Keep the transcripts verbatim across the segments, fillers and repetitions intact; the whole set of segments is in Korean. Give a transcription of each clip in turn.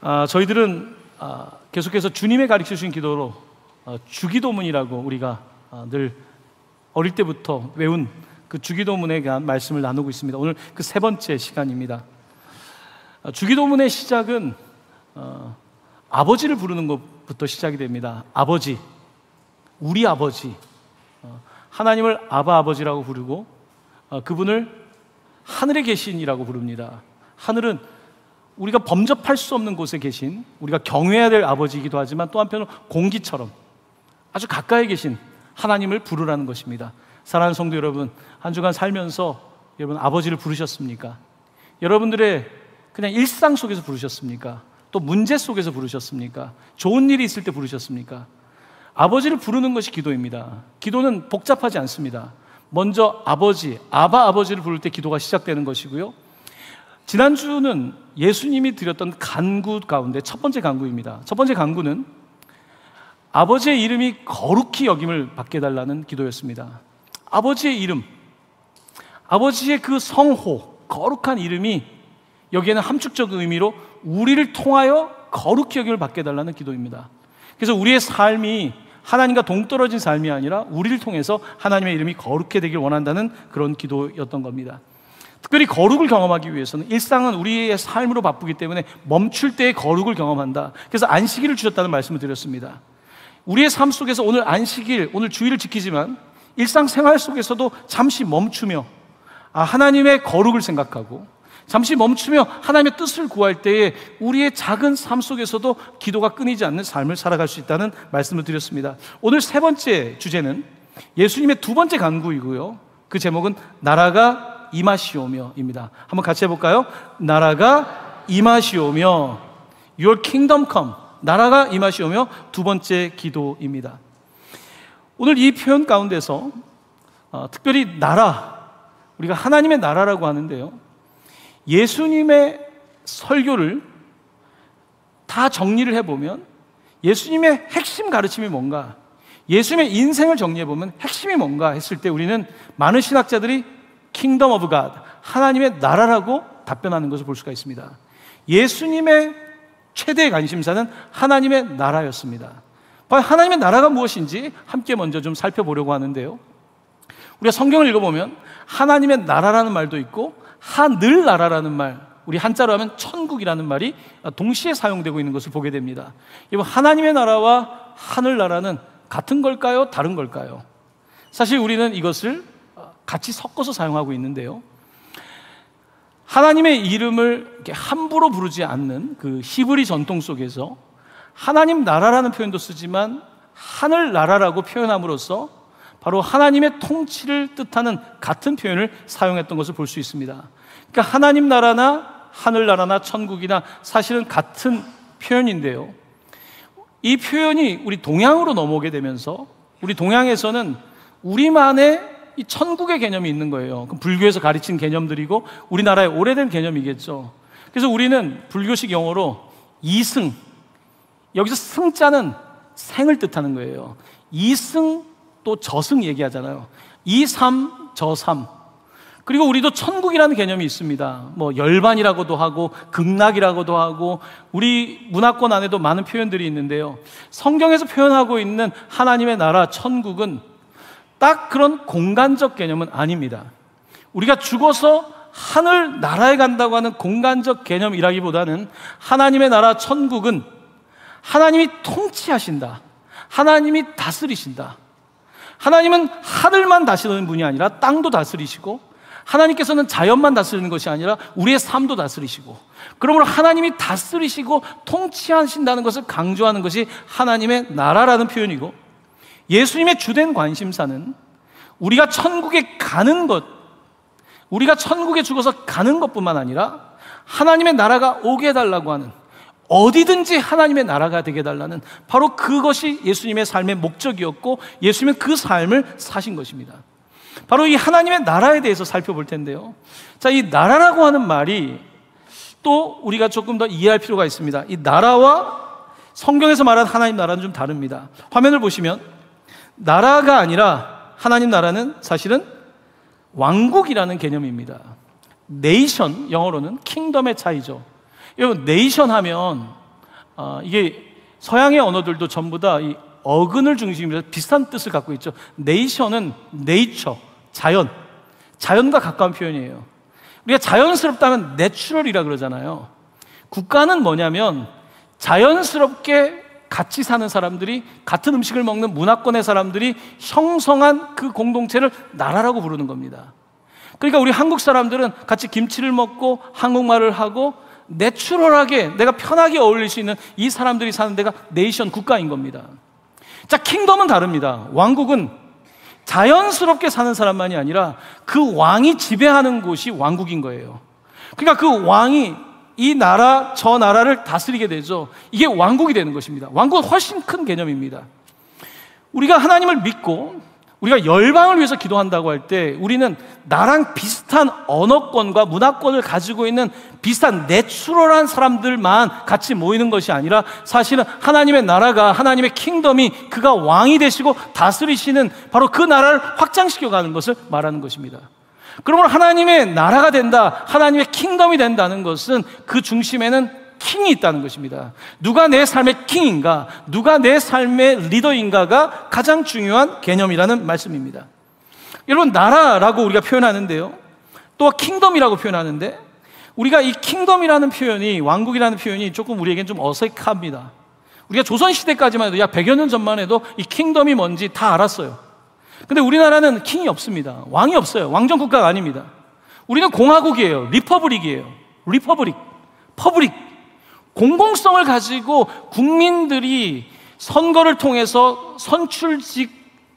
아, 저희들은 아, 계속해서 주님의 가르쳐 주신 기도로 아, 주기도문이라고 우리가 아, 늘 어릴 때부터 외운 그 주기도문에 대한 말씀을 나누고 있습니다. 오늘 그 세 번째 시간입니다. 아, 주기도문의 시작은 어, 아버지를 부르는 것부터 시작이 됩니다. 아버지, 우리 아버지, 어, 하나님을 아바 아버지라고 부르고 어, 그분을 하늘에 계신이라고 부릅니다. 하늘은 우리가 범접할 수 없는 곳에 계신, 우리가 경외해야 될 아버지이기도 하지만 또 한편으로 공기처럼 아주 가까이 계신 하나님을 부르라는 것입니다. 사랑하는 성도 여러분, 한 주간 살면서 여러분 아버지를 부르셨습니까? 여러분들의 그냥 일상 속에서 부르셨습니까? 또 문제 속에서 부르셨습니까? 좋은 일이 있을 때 부르셨습니까? 아버지를 부르는 것이 기도입니다. 기도는 복잡하지 않습니다. 먼저 아버지, 아바 아버지를 부를 때 기도가 시작되는 것이고요. 지난주는 예수님이 드렸던 간구 가운데 첫 번째 간구입니다. 첫 번째 간구는 아버지의 이름이 거룩히 여김을 받게 해달라는 기도였습니다. 아버지의 이름, 아버지의 그 성호, 거룩한 이름이 여기에는 함축적 의미로 우리를 통하여 거룩히 여김을 받게 해달라는 기도입니다. 그래서 우리의 삶이 하나님과 동떨어진 삶이 아니라 우리를 통해서 하나님의 이름이 거룩해 되길 원한다는 그런 기도였던 겁니다. 특별히 거룩을 경험하기 위해서는 일상은 우리의 삶으로 바쁘기 때문에 멈출 때의 거룩을 경험한다. 그래서 안식일을 주셨다는 말씀을 드렸습니다. 우리의 삶 속에서 오늘 안식일, 오늘 주일을 지키지만 일상생활 속에서도 잠시 멈추며 아, 하나님의 거룩을 생각하고 잠시 멈추며 하나님의 뜻을 구할 때에 우리의 작은 삶 속에서도 기도가 끊이지 않는 삶을 살아갈 수 있다는 말씀을 드렸습니다. 오늘 세 번째 주제는 예수님의 두 번째 간구이고요. 그 제목은 나라가 임하시오며입니다. 한번 같이 해볼까요? 나라가 임하시오며, Your kingdom come. 나라가 임하시오며 두 번째 기도입니다. 오늘 이 표현 가운데서 어, 특별히 나라, 우리가 하나님의 나라라고 하는데요, 예수님의 설교를 다 정리를 해보면 예수님의 핵심 가르침이 뭔가, 예수님의 인생을 정리해보면 핵심이 뭔가 했을 때 우리는 많은 신학자들이 Kingdom of God, 하나님의 나라라고 답변하는 것을 볼 수가 있습니다. 예수님의 최대의 관심사는 하나님의 나라였습니다. 하나님의 나라가 무엇인지 함께 먼저 좀 살펴보려고 하는데요, 우리가 성경을 읽어보면 하나님의 나라라는 말도 있고 하늘나라라는 말, 우리 한자로 하면 천국이라는 말이 동시에 사용되고 있는 것을 보게 됩니다. 하나님의 나라와 하늘나라는 같은 걸까요? 다른 걸까요? 사실 우리는 이것을 같이 섞어서 사용하고 있는데요, 하나님의 이름을 이렇게 함부로 부르지 않는 그 히브리 전통 속에서 하나님 나라라는 표현도 쓰지만 하늘나라라고 표현함으로써 바로 하나님의 통치를 뜻하는 같은 표현을 사용했던 것을 볼 수 있습니다. 그러니까 하나님 나라나 하늘나라나 천국이나 사실은 같은 표현인데요, 이 표현이 우리 동양으로 넘어오게 되면서 우리 동양에서는 우리만의 이 천국의 개념이 있는 거예요. 그럼 불교에서 가르친 개념들이고 우리나라의 오래된 개념이겠죠. 그래서 우리는 불교식 용어로 이승, 여기서 승자는 생을 뜻하는 거예요. 이승 또 저승 얘기하잖아요. 이삼 저삼. 그리고 우리도 천국이라는 개념이 있습니다. 뭐 열반이라고도 하고 극락이라고도 하고 우리 문화권 안에도 많은 표현들이 있는데요, 성경에서 표현하고 있는 하나님의 나라 천국은 딱 그런 공간적 개념은 아닙니다. 우리가 죽어서 하늘 나라에 간다고 하는 공간적 개념이라기보다는 하나님의 나라 천국은 하나님이 통치하신다, 하나님이 다스리신다. 하나님은 하늘만 다스리는 분이 아니라 땅도 다스리시고, 하나님께서는 자연만 다스리는 것이 아니라 우리의 삶도 다스리시고, 그러므로 하나님이 다스리시고 통치하신다는 것을 강조하는 것이 하나님의 나라라는 표현이고, 예수님의 주된 관심사는 우리가 천국에 가는 것, 우리가 천국에 죽어서 가는 것뿐만 아니라 하나님의 나라가 오게 해달라고 하는, 어디든지 하나님의 나라가 되게 해달라는 바로 그것이 예수님의 삶의 목적이었고 예수님은 그 삶을 사신 것입니다. 바로 이 하나님의 나라에 대해서 살펴볼 텐데요, 자, 이 나라라고 하는 말이 또 우리가 조금 더 이해할 필요가 있습니다. 이 나라와 성경에서 말하는 하나님 나라는 좀 다릅니다. 화면을 보시면 나라가 아니라 하나님 나라는 사실은 왕국이라는 개념입니다. 네이션, 영어로는 킹덤의 차이죠. 여러분, 네이션 하면 어, 이게 서양의 언어들도 전부 다 이 어근을 중심으로 비슷한 뜻을 갖고 있죠. 네이션은 네이처, 자연, 자연과 가까운 표현이에요. 우리가 자연스럽다면 내추럴이라 그러잖아요. 국가는 뭐냐면 자연스럽게 같이 사는 사람들이, 같은 음식을 먹는 문화권의 사람들이 형성한 그 공동체를 나라라고 부르는 겁니다. 그러니까 우리 한국 사람들은 같이 김치를 먹고 한국말을 하고 내추럴하게 내가 편하게 어울릴 수 있는 이 사람들이 사는 데가 네이션, 국가인 겁니다. 자, 킹덤은 다릅니다. 왕국은 자연스럽게 사는 사람만이 아니라 그 왕이 지배하는 곳이 왕국인 거예요. 그러니까 그 왕이 이 나라 저 나라를 다스리게 되죠. 이게 왕국이 되는 것입니다. 왕국은 훨씬 큰 개념입니다. 우리가 하나님을 믿고 우리가 열방을 위해서 기도한다고 할 때 우리는 나랑 비슷한 언어권과 문화권을 가지고 있는 비슷한 내추럴한 사람들만 같이 모이는 것이 아니라 사실은 하나님의 나라가, 하나님의 킹덤이 그가 왕이 되시고 다스리시는 바로 그 나라를 확장시켜 가는 것을 말하는 것입니다. 그러므로 하나님의 나라가 된다, 하나님의 킹덤이 된다는 것은 그 중심에는 킹이 있다는 것입니다. 누가 내 삶의 킹인가, 누가 내 삶의 리더인가가 가장 중요한 개념이라는 말씀입니다. 여러분, 나라라고 우리가 표현하는데요, 또 킹덤이라고 표현하는데, 우리가 이 킹덤이라는 표현이, 왕국이라는 표현이 조금 우리에겐 좀 어색합니다. 우리가 조선시대까지만 해도 약 백여 년 전만 해도 이 킹덤이 뭔지 다 알았어요. 근데 우리나라는 킹이 없습니다. 왕이 없어요. 왕정국가가 아닙니다. 우리는 공화국이에요. 리퍼블릭이에요. 리퍼블릭, 퍼블릭. 공공성을 가지고 국민들이 선거를 통해서 선출직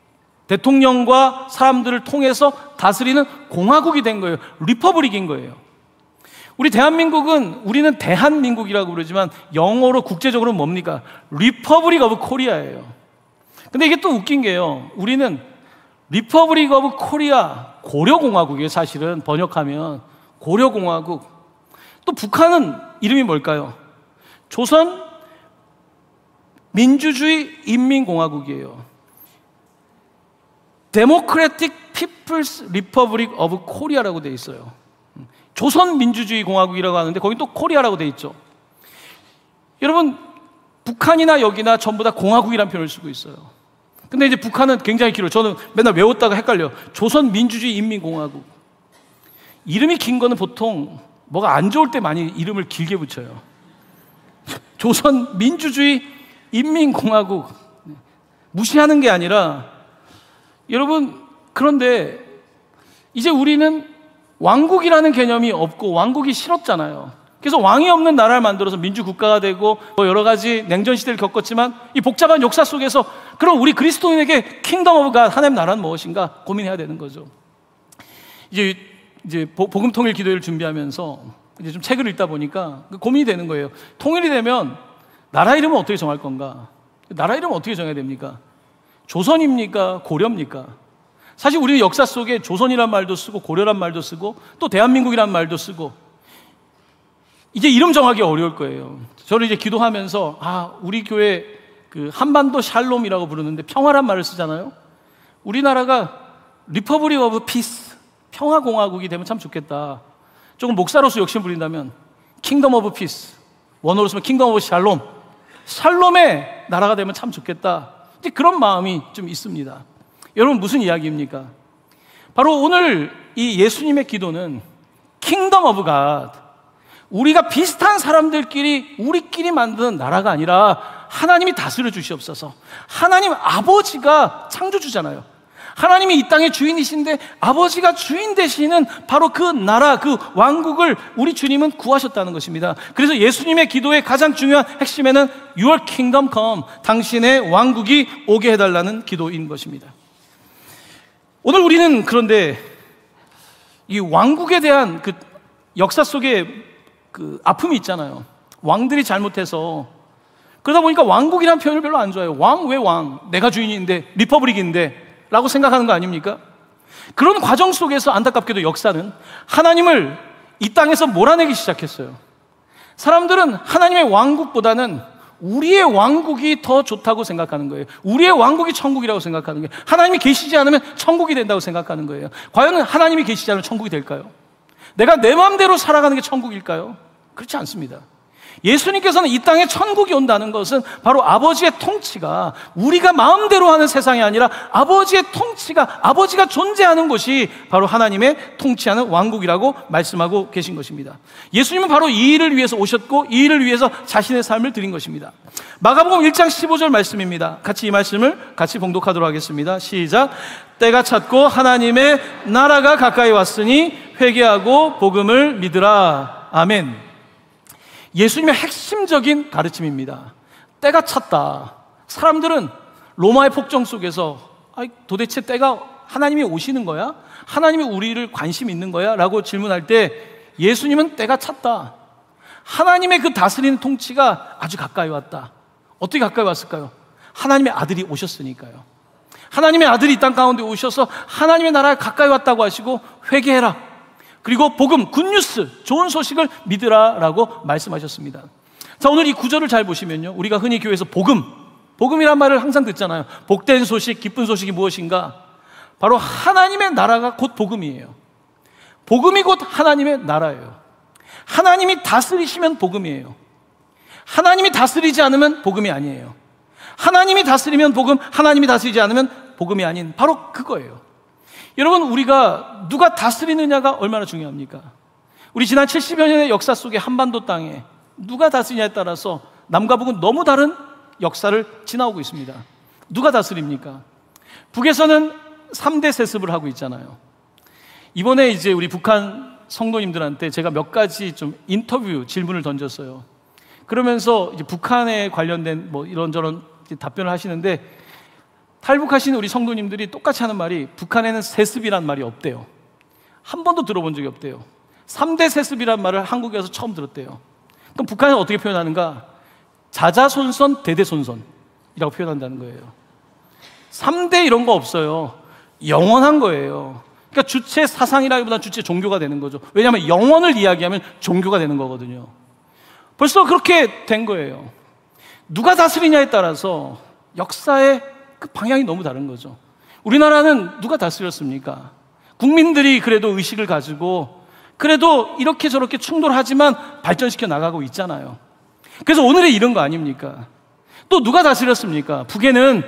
대통령과 사람들을 통해서 다스리는 공화국이 된 거예요. 리퍼블릭인 거예요. 우리 대한민국은, 우리는 대한민국이라고 부르지만 영어로 국제적으로 뭡니까? 리퍼블릭 오브 코리아예요. 근데 이게 또 웃긴 게요, 우리는 리퍼블릭 오브 코리아, 고려공화국이에요. 사실은 번역하면 고려공화국. 또 북한은 이름이 뭘까요? 조선 민주주의 인민공화국이에요. 데모크래틱 피플스 리퍼블릭 오브 코리아라고 되어 있어요. 조선 민주주의 공화국이라고 하는데 거기 또 코리아라고 되어 있죠. 여러분, 북한이나 여기나 전부 다 공화국이라는 표현을 쓰고 있어요. 근데 이제 북한은 굉장히 길어요. 저는 맨날 외웠다가 헷갈려요. 조선 민주주의 인민공화국. 이름이 긴 거는 보통 뭐가 안 좋을 때 많이 이름을 길게 붙여요. 조선 민주주의 인민공화국. 무시하는 게 아니라, 여러분, 그런데 이제 우리는 왕국이라는 개념이 없고 왕국이 싫었잖아요. 그래서 왕이 없는 나라를 만들어서 민주국가가 되고 뭐 여러 가지 냉전시대를 겪었지만 이 복잡한 역사 속에서 그럼 우리 그리스도인에게 킹덤 오브 갓, 하나님 나라는 무엇인가 고민해야 되는 거죠. 이제 이제 복음 통일 기도회를 준비하면서 이제 좀 책을 읽다 보니까 고민이 되는 거예요. 통일이 되면 나라 이름은 어떻게 정할 건가? 나라 이름은 어떻게 정해야 됩니까? 조선입니까? 고려입니까? 사실 우리는 역사 속에 조선이란 말도 쓰고 고려란 말도 쓰고 또 대한민국이란 말도 쓰고 이제 이름 정하기 어려울 거예요. 저는 이제 기도하면서 아, 우리 교회 그 한반도 샬롬이라고 부르는데 평화란 말을 쓰잖아요. 우리나라가 리퍼블릭 오브 피스, 평화공화국이 되면 참 좋겠다. 조금 목사로서 욕심 부린다면 킹덤 오브 피스, 원어로 쓰면 킹덤 오브 샬롬, 샬롬의 나라가 되면 참 좋겠다. 이제 그런 마음이 좀 있습니다. 여러분, 무슨 이야기입니까? 바로 오늘 이 예수님의 기도는 킹덤 오브 갓, 우리가 비슷한 사람들끼리 우리끼리 만드는 나라가 아니라 하나님이 다스려 주시옵소서. 하나님 아버지가 창조주잖아요. 하나님이 이 땅의 주인이신데 아버지가 주인 되시는 바로 그 나라, 그 왕국을 우리 주님은 구하셨다는 것입니다. 그래서 예수님의 기도의 가장 중요한 핵심에는 Your kingdom come, 당신의 왕국이 오게 해달라는 기도인 것입니다. 오늘 우리는 그런데 이 왕국에 대한 그 역사 속에 그 아픔이 있잖아요. 왕들이 잘못해서, 그러다 보니까 왕국이라는 표현을 별로 안 좋아해요. 왕, 왜 왕? 내가 주인인데, 리퍼블릭인데 라고 생각하는 거 아닙니까? 그런 과정 속에서 안타깝게도 역사는 하나님을 이 땅에서 몰아내기 시작했어요. 사람들은 하나님의 왕국보다는 우리의 왕국이 더 좋다고 생각하는 거예요. 우리의 왕국이 천국이라고 생각하는 거예요. 하나님이 계시지 않으면 천국이 된다고 생각하는 거예요. 과연 하나님이 계시지 않으면 천국이 될까요? 내가 내 마음대로 살아가는 게 천국일까요? 그렇지 않습니다. 예수님께서는 이 땅에 천국이 온다는 것은 바로 아버지의 통치가 우리가 마음대로 하는 세상이 아니라 아버지의 통치가, 아버지가 존재하는 곳이 바로 하나님의 통치하는 왕국이라고 말씀하고 계신 것입니다. 예수님은 바로 이 일을 위해서 오셨고 이 일을 위해서 자신의 삶을 드린 것입니다. 마가복음 일 장 십오 절 말씀입니다. 같이 이 말씀을 같이 봉독하도록 하겠습니다. 시작. 때가 찼고 하나님의 나라가 가까이 왔으니 회개하고 복음을 믿으라. 아멘. 예수님의 핵심적인 가르침입니다. 때가 찼다. 사람들은 로마의 폭정 속에서 아이, 도대체 때가 하나님이 오시는 거야? 하나님이 우리를 관심 있는 거야? 라고 질문할 때 예수님은 때가 찼다. 하나님의 그 다스리는 통치가 아주 가까이 왔다. 어떻게 가까이 왔을까요? 하나님의 아들이 오셨으니까요. 하나님의 아들이 이 땅 가운데 오셔서 하나님의 나라가 가까이 왔다고 하시고 회개해라. 그리고 복음, 굿뉴스, 좋은 소식을 믿으라라고 말씀하셨습니다. 자, 오늘 이 구절을 잘 보시면요, 우리가 흔히 교회에서 복음, 복음이란 말을 항상 듣잖아요. 복된 소식, 기쁜 소식이 무엇인가? 바로 하나님의 나라가 곧 복음이에요. 복음이 곧 하나님의 나라예요. 하나님이 다스리시면 복음이에요. 하나님이 다스리지 않으면 복음이 아니에요. 하나님이 다스리면 복음, 하나님이 다스리지 않으면 복음이 아닌 바로 그거예요. 여러분, 우리가 누가 다스리느냐가 얼마나 중요합니까? 우리 지난 칠십여 년의 역사 속에 한반도 땅에 누가 다스리냐에 따라서 남과 북은 너무 다른 역사를 지나오고 있습니다. 누가 다스립니까? 북에서는 삼 대 세습을 하고 있잖아요. 이번에 이제 우리 북한 성도님들한테 제가 몇 가지 좀 인터뷰 질문을 던졌어요. 그러면서 이제 북한에 관련된 뭐 이런저런 답변을 하시는데 탈북하신 우리 성도님들이 똑같이 하는 말이 북한에는 세습이란 말이 없대요. 한 번도 들어본 적이 없대요. 삼 대 세습이란 말을 한국에 와서 처음 들었대요. 그럼 북한은 어떻게 표현하는가? 자자손손 대대손손이라고 표현한다는 거예요. 삼 대 이런 거 없어요. 영원한 거예요. 그러니까 주체 사상이라기보다 주체 종교가 되는 거죠. 왜냐하면 영원을 이야기하면 종교가 되는 거거든요. 벌써 그렇게 된 거예요. 누가 다스리냐에 따라서 역사의 그 방향이 너무 다른 거죠. 우리나라는 누가 다스렸습니까? 국민들이 그래도 의식을 가지고 그래도 이렇게 저렇게 충돌하지만 발전시켜 나가고 있잖아요. 그래서 오늘의 이런 거 아닙니까? 또 누가 다스렸습니까? 북에는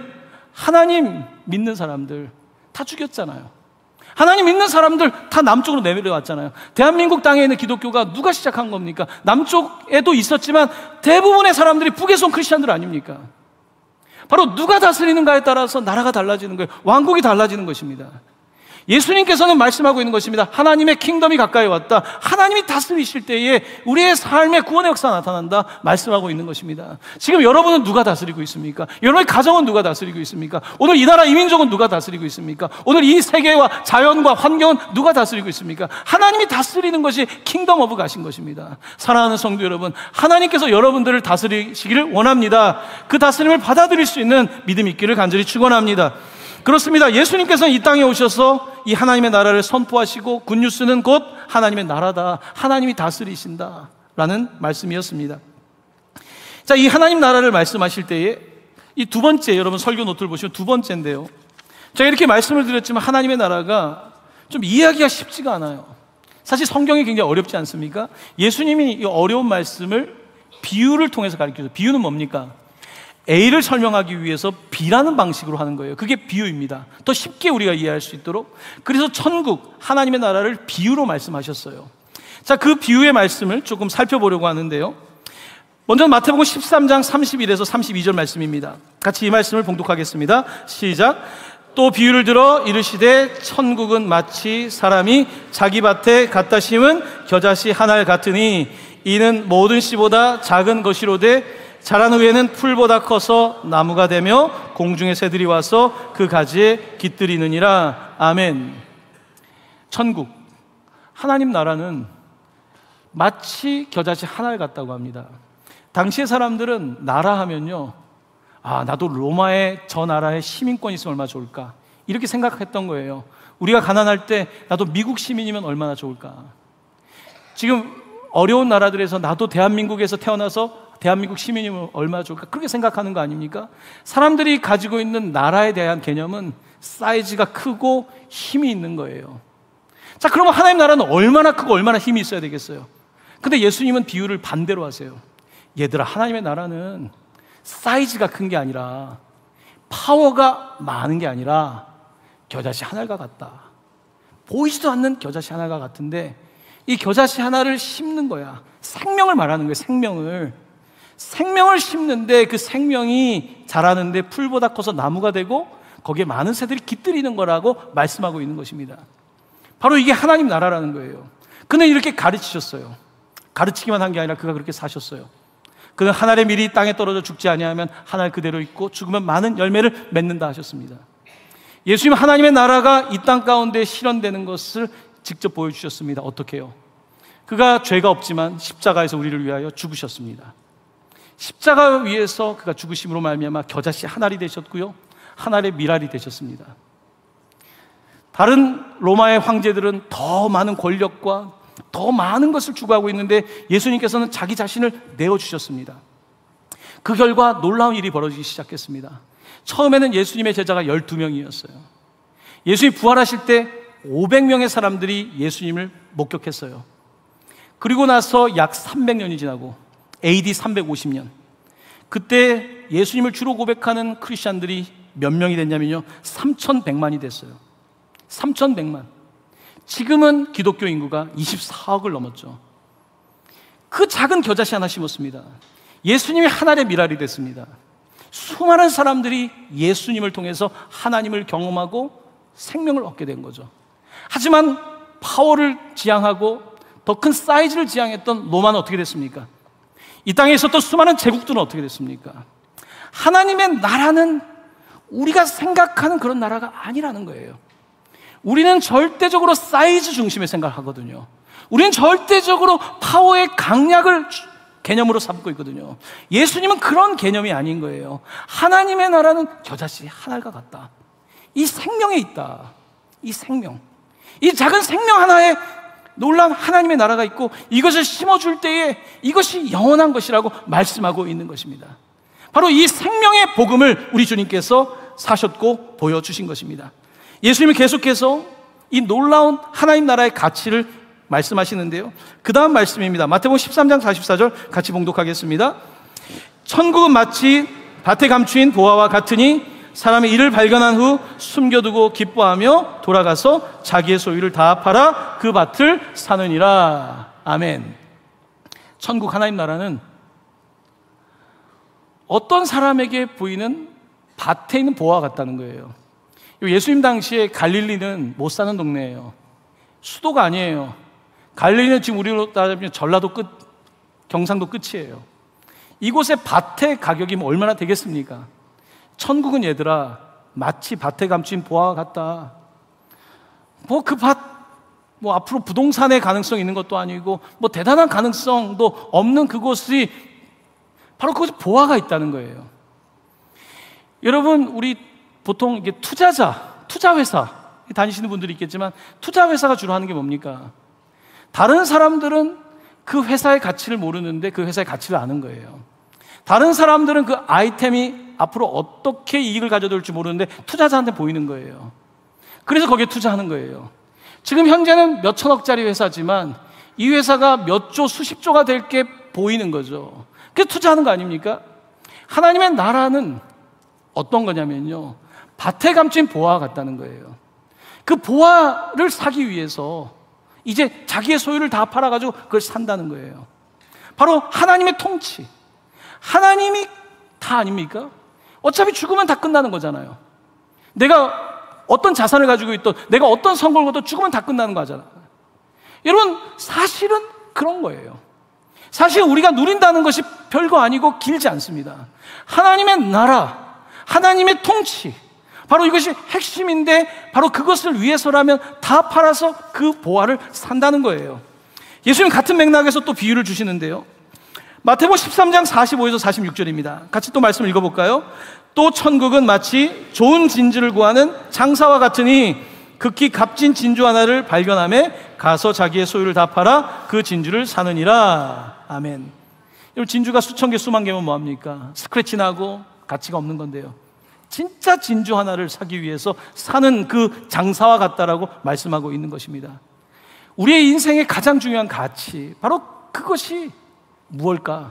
하나님 믿는 사람들 다 죽였잖아요. 하나님 믿는 사람들 다 남쪽으로 내려왔잖아요. 대한민국 땅에 있는 기독교가 누가 시작한 겁니까? 남쪽에도 있었지만 대부분의 사람들이 북에서 온 크리스찬들 아닙니까? 바로 누가 다스리는가에 따라서 나라가 달라지는 거예요. 왕국이 달라지는 것입니다. 예수님께서는 말씀하고 있는 것입니다. 하나님의 킹덤이 가까이 왔다. 하나님이 다스리실 때에 우리의 삶의 구원의 역사가 나타난다 말씀하고 있는 것입니다. 지금 여러분은 누가 다스리고 있습니까? 여러분의 가정은 누가 다스리고 있습니까? 오늘 이 나라 이민족은 누가 다스리고 있습니까? 오늘 이 세계와 자연과 환경은 누가 다스리고 있습니까? 하나님이 다스리는 것이 킹덤 오브 가신 것입니다. 사랑하는 성도 여러분, 하나님께서 여러분들을 다스리시기를 원합니다. 그 다스림을 받아들일 수 있는 믿음 있기를 간절히 축원합니다. 그렇습니다. 예수님께서는 이 땅에 오셔서 이 하나님의 나라를 선포하시고 굿뉴스는 곧 하나님의 나라다. 하나님이 다스리신다 라는 말씀이었습니다. 자, 이 하나님 나라를 말씀하실 때에 이 두 번째, 여러분 설교 노트를 보시면 두 번째인데요, 제가 이렇게 말씀을 드렸지만 하나님의 나라가 좀 이해하기가 쉽지가 않아요. 사실 성경이 굉장히 어렵지 않습니까? 예수님이 이 어려운 말씀을 비유를 통해서 가르쳐줘요. 비유는 뭡니까? A를 설명하기 위해서 B라는 방식으로 하는 거예요. 그게 비유입니다. 더 쉽게 우리가 이해할 수 있도록. 그래서 천국, 하나님의 나라를 비유로 말씀하셨어요. 자, 그 비유의 말씀을 조금 살펴보려고 하는데요, 먼저 마태복음 십삼 장 삼십일에서 삼십이 절 말씀입니다. 같이 이 말씀을 봉독하겠습니다. 시작. 또 비유를 들어 이르시되 천국은 마치 사람이 자기 밭에 갖다 심은 겨자씨 한 알 같으니 이는 모든 씨보다 작은 것이로되 자란 후에는 풀보다 커서 나무가 되며 공중의 새들이 와서 그 가지에 깃들이느니라. 아멘. 천국, 하나님 나라는 마치 겨자씨 한 알 같다고 합니다. 당시의 사람들은 나라 하면요, 아, 나도 로마의 저 나라의 시민권이 있으면 얼마나 좋을까, 이렇게 생각했던 거예요. 우리가 가난할 때 나도 미국 시민이면 얼마나 좋을까. 지금 어려운 나라들에서 나도 대한민국에서 태어나서 대한민국 시민이면 얼마나 좋을까, 그렇게 생각하는 거 아닙니까? 사람들이 가지고 있는 나라에 대한 개념은 사이즈가 크고 힘이 있는 거예요. 자, 그러면 하나님 나라는 얼마나 크고 얼마나 힘이 있어야 되겠어요? 근데 예수님은 비유를 반대로 하세요. 얘들아, 하나님의 나라는 사이즈가 큰 게 아니라 파워가 많은 게 아니라 겨자씨 하나가 같다. 보이지도 않는 겨자씨 하나가 같은데 이 겨자씨 하나를 심는 거야. 생명을 말하는 거예요. 생명을 생명을 심는데 그 생명이 자라는데 풀보다 커서 나무가 되고 거기에 많은 새들이 깃들이는 거라고 말씀하고 있는 것입니다. 바로 이게 하나님 나라라는 거예요. 그는 이렇게 가르치셨어요. 가르치기만 한 게 아니라 그가 그렇게 사셨어요. 그는 한 알의 밀이 땅에 떨어져 죽지 아니하면 한 알 그대로 있고 죽으면 많은 열매를 맺는다 하셨습니다. 예수님 하나님의 나라가 이 땅 가운데 실현되는 것을 직접 보여주셨습니다. 어떻게 해요? 그가 죄가 없지만 십자가에서 우리를 위하여 죽으셨습니다. 십자가 위에서 그가 죽으심으로 말미암아 겨자씨 한 알이 되셨고요, 한 알의 밀알이 되셨습니다. 다른 로마의 황제들은 더 많은 권력과 더 많은 것을 추구하고 있는데 예수님께서는 자기 자신을 내어주셨습니다. 그 결과 놀라운 일이 벌어지기 시작했습니다. 처음에는 예수님의 제자가 열두 명이었어요. 예수님이 부활하실 때 오백 명의 사람들이 예수님을 목격했어요. 그리고 나서 약 삼백 년이 지나고 에이디 삼백오십 년, 그때 예수님을 주로 고백하는 크리스찬들이 몇 명이 됐냐면요, 삼천백만이 됐어요. 삼천백만. 지금은 기독교 인구가 이십사억을 넘었죠. 그 작은 겨자씨 하나 심었습니다. 예수님이 한 알의 밀알이 됐습니다. 수많은 사람들이 예수님을 통해서 하나님을 경험하고 생명을 얻게 된 거죠. 하지만 파워를 지향하고 더 큰 사이즈를 지향했던 로마는 어떻게 됐습니까? 이 땅에 있었던 수많은 제국들은 어떻게 됐습니까? 하나님의 나라는 우리가 생각하는 그런 나라가 아니라는 거예요. 우리는 절대적으로 사이즈 중심의 생각을 하거든요. 우리는 절대적으로 파워의 강약을 개념으로 삼고 있거든요. 예수님은 그런 개념이 아닌 거예요. 하나님의 나라는 겨자씨 한 알과 같다. 이 생명에 있다. 이 생명, 이 작은 생명 하나에 놀라운 하나님의 나라가 있고 이것을 심어줄 때에 이것이 영원한 것이라고 말씀하고 있는 것입니다. 바로 이 생명의 복음을 우리 주님께서 사셨고 보여주신 것입니다. 예수님이 계속해서 이 놀라운 하나님 나라의 가치를 말씀하시는데요, 그 다음 말씀입니다. 마태복음 십삼 장 사십사 절 같이 봉독하겠습니다. 천국은 마치 밭에 감추인 보화와 같으니 사람이 이를 발견한 후 숨겨두고 기뻐하며 돌아가서 자기의 소유를 다 팔아 그 밭을 사느니라. 아멘. 천국 하나님 나라는 어떤 사람에게 보이는 밭에 있는 보화와 같다는 거예요. 예수님 당시에 갈릴리는 못 사는 동네예요. 수도가 아니에요. 갈릴리는 지금 우리로 따지면 전라도 끝, 경상도 끝이에요. 이곳의 밭의 가격이 뭐 얼마나 되겠습니까? 천국은 얘들아 마치 밭에 감춘 보화와 같다. 뭐 그 밭, 뭐 앞으로 부동산의 가능성이 있는 것도 아니고 뭐 대단한 가능성도 없는 그곳이 바로 그곳에 보화가 있다는 거예요. 여러분, 우리 보통 이게 투자자, 투자회사 다니시는 분들이 있겠지만 투자회사가 주로 하는 게 뭡니까? 다른 사람들은 그 회사의 가치를 모르는데 그 회사의 가치를 아는 거예요. 다른 사람들은 그 아이템이 앞으로 어떻게 이익을 가져다 줄지 모르는데 투자자한테 보이는 거예요. 그래서 거기에 투자하는 거예요. 지금 현재는 몇 천억짜리 회사지만 이 회사가 몇 조, 수십 조가 될 게 보이는 거죠. 그래서 투자하는 거 아닙니까? 하나님의 나라는 어떤 거냐면요, 밭에 감춘 보화와 같다는 거예요. 그 보화를 사기 위해서 이제 자기의 소유를 다 팔아가지고 그걸 산다는 거예요. 바로 하나님의 통치, 하나님이 다 아닙니까? 어차피 죽으면 다 끝나는 거잖아요. 내가 어떤 자산을 가지고 있던, 내가 어떤 성공을 거둬도 죽으면 다 끝나는 거잖아요. 여러분, 사실은 그런 거예요. 사실 우리가 누린다는 것이 별거 아니고 길지 않습니다. 하나님의 나라, 하나님의 통치, 바로 이것이 핵심인데 바로 그것을 위해서라면 다 팔아서 그 보화를 산다는 거예요. 예수님 같은 맥락에서 또 비유를 주시는데요, 마태복음 십삼 장 사십오에서 사십육 절입니다. 같이 또 말씀 읽어볼까요? 또 천국은 마치 좋은 진주를 구하는 장사와 같으니 극히 값진 진주 하나를 발견하며 가서 자기의 소유를 다 팔아 그 진주를 사느니라. 아멘. 여러분, 진주가 수천 개 수만 개면 뭐합니까? 스크래치 나고 가치가 없는 건데요, 진짜 진주 하나를 사기 위해서 사는 그 장사와 같다라고 말씀하고 있는 것입니다. 우리의 인생의 가장 중요한 가치, 바로 그것이 무엇일까?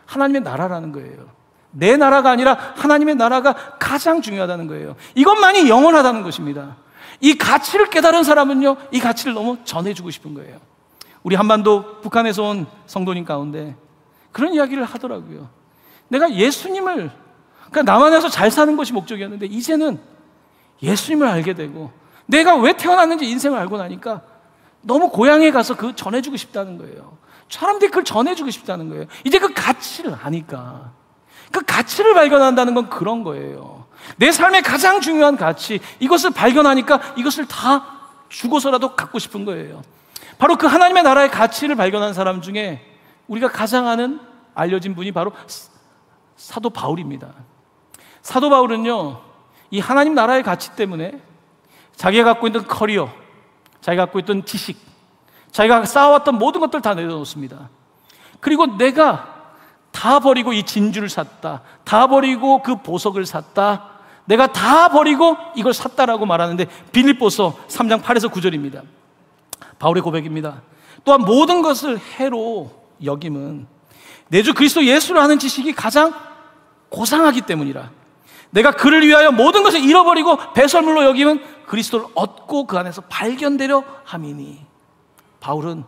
하나님의 나라라는 거예요. 내 나라가 아니라 하나님의 나라가 가장 중요하다는 거예요. 이것만이 영원하다는 것입니다. 이 가치를 깨달은 사람은요, 이 가치를 너무 전해주고 싶은 거예요. 우리 한반도 북한에서 온 성도님 가운데 그런 이야기를 하더라고요. 내가 예수님을, 그러니까 남한에서 잘 사는 것이 목적이었는데 이제는 예수님을 알게 되고 내가 왜 태어났는지 인생을 알고 나니까 너무 고향에 가서 그 전해주고 싶다는 거예요. 사람들이 그걸 전해주고 싶다는 거예요. 이제 그 가치를 아니까. 그 가치를 발견한다는 건 그런 거예요. 내 삶의 가장 중요한 가치, 이것을 발견하니까 이것을 다 주고서라도 갖고 싶은 거예요. 바로 그 하나님의 나라의 가치를 발견한 사람 중에 우리가 가장 아는 알려진 분이 바로 사도 바울입니다. 사도 바울은요, 이 하나님 나라의 가치 때문에 자기가 갖고 있는 커리어, 자기가 갖고 있던 지식, 자기가 쌓아왔던 모든 것들 다 내려놓습니다. 그리고 내가 다 버리고 이 진주를 샀다, 다 버리고 그 보석을 샀다, 내가 다 버리고 이걸 샀다라고 말하는데 빌립보서 삼 장 팔에서 구 절입니다. 바울의 고백입니다. 또한 모든 것을 해로 여김은 내 주 그리스도 예수를 아는 지식이 가장 고상하기 때문이라. 내가 그를 위하여 모든 것을 잃어버리고 배설물로 여김은 그리스도를 얻고 그 안에서 발견되려 함이니. 바울은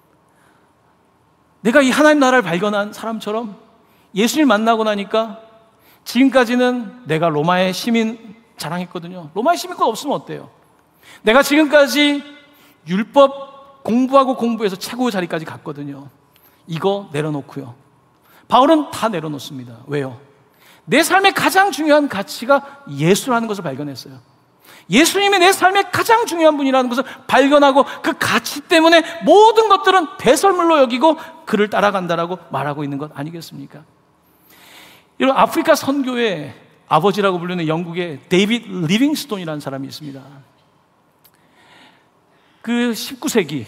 내가 이 하나님 나라를 발견한 사람처럼 예수를 만나고 나니까 지금까지는 내가 로마의 시민 자랑했거든요. 로마의 시민권 없으면 어때요? 내가 지금까지 율법 공부하고 공부해서 최고의 자리까지 갔거든요. 이거 내려놓고요. 바울은 다 내려놓습니다. 왜요? 내 삶의 가장 중요한 가치가 예수라는 것을 발견했어요. 예수님이 내 삶의 가장 중요한 분이라는 것을 발견하고 그 가치 때문에 모든 것들은 배설물로 여기고 그를 따라간다라고 말하고 있는 것 아니겠습니까? 여러분, 아프리카 선교의 아버지라고 불리는 영국의 데이빗 리빙스톤이라는 사람이 있습니다. 그 십구 세기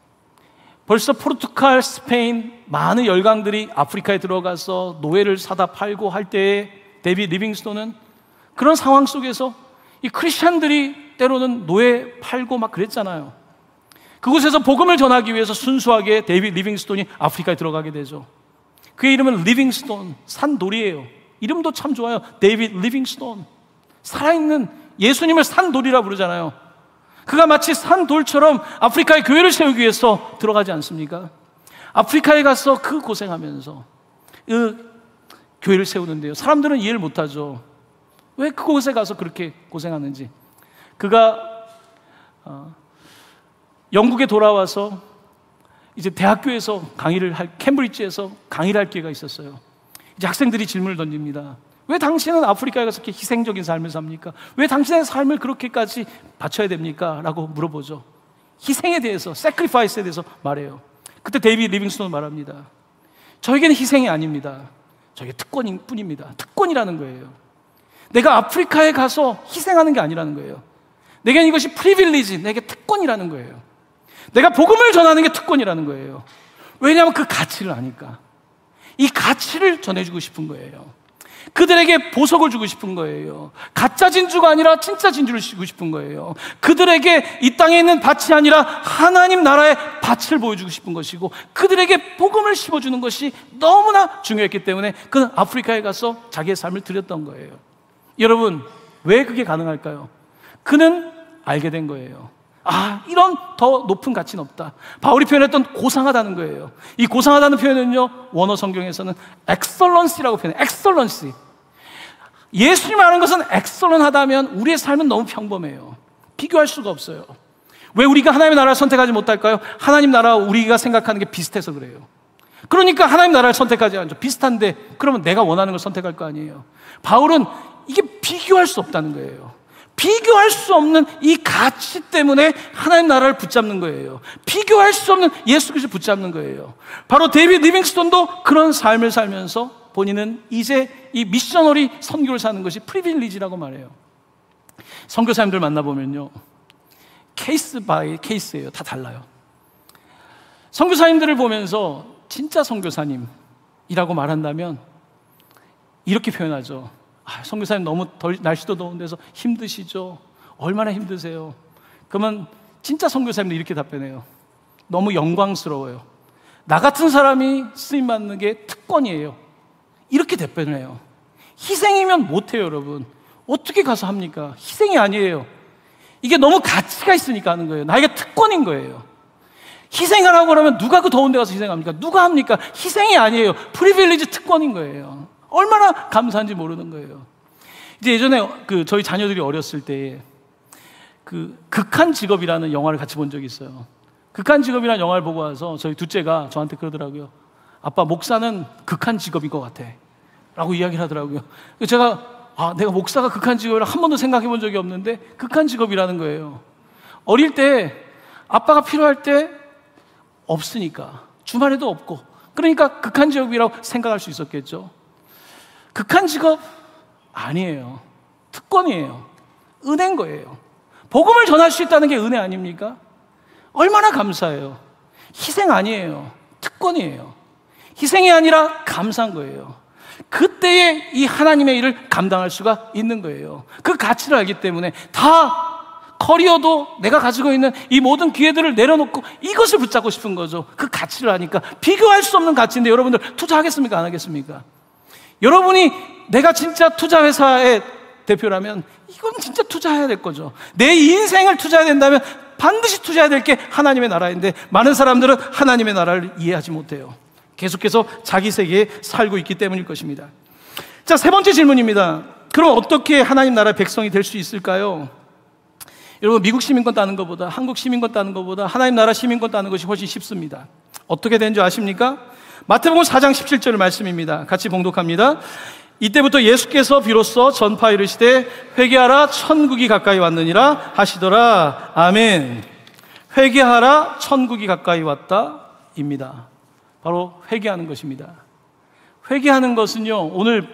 벌써 포르투갈, 스페인 많은 열강들이 아프리카에 들어가서 노예를 사다 팔고 할 때에 데이빗 리빙스톤은 그런 상황 속에서 이 크리스찬들이 때로는 노예 팔고 막 그랬잖아요. 그곳에서 복음을 전하기 위해서 순수하게 데이빗 리빙스톤이 아프리카에 들어가게 되죠. 그의 이름은 리빙스톤, 산돌이에요. 이름도 참 좋아요. 데이빗 리빙스톤. 살아있는 예수님을 산돌이라 부르잖아요. 그가 마치 산돌처럼 아프리카의 교회를 세우기 위해서 들어가지 않습니까? 아프리카에 가서 그 고생하면서 그 교회를 세우는데요, 사람들은 이해를 못하죠. 왜 그곳에 가서 그렇게 고생하는지. 그가 어, 영국에 돌아와서 이제 대학교에서 강의를 할, 캠브리지에서 강의를 할 기회가 있었어요. 이제 학생들이 질문을 던집니다. 왜 당신은 아프리카에 가서 이렇게 희생적인 삶을 삽니까? 왜 당신의 삶을 그렇게까지 바쳐야 됩니까? 라고 물어보죠. 희생에 대해서, sacrifice에 대해서 말해요. 그때 데이빗 리빙스톤은 말합니다. 저에게는 희생이 아닙니다. 저에게 특권일 뿐입니다. 특권이라는 거예요. 내가 아프리카에 가서 희생하는 게 아니라는 거예요. 내게는 이것이 프리빌리지, 내게 특권이라는 거예요. 내가 복음을 전하는 게 특권이라는 거예요. 왜냐하면 그 가치를 아니까. 이 가치를 전해주고 싶은 거예요. 그들에게 보석을 주고 싶은 거예요. 가짜 진주가 아니라 진짜 진주를 주고 싶은 거예요. 그들에게 이 땅에 있는 밭이 아니라 하나님 나라의 밭을 보여주고 싶은 것이고, 그들에게 복음을 심어주는 것이 너무나 중요했기 때문에 그는 아프리카에 가서 자기의 삶을 드렸던 거예요. 여러분, 왜 그게 가능할까요? 그는 알게 된 거예요. 아, 이런 더 높은 가치는 없다. 바울이 표현했던 고상하다는 거예요. 이 고상하다는 표현은요, 원어 성경에서는 엑설런시라고 표현해요. 엑설런시. 예수님 아는 것은 엑설런하다면 우리의 삶은 너무 평범해요. 비교할 수가 없어요. 왜 우리가 하나님의 나라를 선택하지 못할까요? 하나님 나라와 우리가 생각하는 게 비슷해서 그래요. 그러니까 하나님 나라를 선택하지 않죠. 비슷한데 그러면 내가 원하는 걸 선택할 거 아니에요. 바울은 이게 비교할 수 없다는 거예요. 비교할 수 없는 이 가치 때문에 하나님 나라를 붙잡는 거예요. 비교할 수 없는 예수 그리스도를 붙잡는 거예요. 바로 데이빗 리빙스톤도 그런 삶을 살면서 본인은 이제 이 미셔너리 선교를 사는 것이 프리빌리지라고 말해요. 선교사님들 만나보면요, 케이스 바이 케이스예요. 다 달라요. 선교사님들을 보면서 진짜 선교사님이라고 말한다면 이렇게 표현하죠. 아, 선교사님 너무 덜, 날씨도 더운 데서 힘드시죠? 얼마나 힘드세요? 그러면 진짜 선교사님도 이렇게 답변해요. 너무 영광스러워요. 나 같은 사람이 쓰임받는 게 특권이에요. 이렇게 답변을 해요. 희생이면 못해요, 여러분. 어떻게 가서 합니까? 희생이 아니에요. 이게 너무 가치가 있으니까 하는 거예요. 나에게 특권인 거예요. 희생하라고 그러면 누가 그 더운 데 가서 희생합니까? 누가 합니까? 희생이 아니에요. 프리빌리지 특권인 거예요. 얼마나 감사한지 모르는 거예요. 이제 예전에 그 저희 자녀들이 어렸을 때 그 극한 직업이라는 영화를 같이 본 적이 있어요. 극한 직업이라는 영화를 보고 와서 저희 둘째가 저한테 그러더라고요. 아빠, 목사는 극한 직업인 것 같아 라고 이야기를 하더라고요. 제가 아, 내가 목사가 극한 직업이라 한 번도 생각해 본 적이 없는데 극한 직업이라는 거예요. 어릴 때 아빠가 필요할 때 없으니까, 주말에도 없고, 그러니까 극한 직업이라고 생각할 수 있었겠죠. 극한 직업 아니에요. 특권이에요. 은혜인 거예요. 복음을 전할 수 있다는 게 은혜 아닙니까? 얼마나 감사해요. 희생 아니에요. 특권이에요. 희생이 아니라 감사한 거예요. 그때에 이 하나님의 일을 감당할 수가 있는 거예요. 그 가치를 알기 때문에 다 커리어도 내가 가지고 있는 이 모든 기회들을 내려놓고 이것을 붙잡고 싶은 거죠. 그 가치를 아니까. 비교할 수 없는 가치인데 여러분들 투자하겠습니까? 안 하겠습니까? 여러분이 내가 진짜 투자회사의 대표라면 이건 진짜 투자해야 될 거죠. 내 인생을 투자해야 된다면 반드시 투자해야 될 게 하나님의 나라인데 많은 사람들은 하나님의 나라를 이해하지 못해요. 계속해서 자기 세계에 살고 있기 때문일 것입니다. 자, 세 번째 질문입니다. 그럼 어떻게 하나님 나라의 백성이 될 수 있을까요? 여러분, 미국 시민권 따는 것보다, 한국 시민권 따는 것보다 하나님 나라 시민권 따는 것이 훨씬 쉽습니다. 어떻게 되는 줄 아십니까? 마태복음 사 장 십칠 절 말씀입니다. 같이 봉독합니다. 이때부터 예수께서 비로소 전파 이르시되 회개하라 천국이 가까이 왔느니라 하시더라. 아멘. 회개하라 천국이 가까이 왔다 입니다. 바로 회개하는 것입니다. 회개하는 것은요, 오늘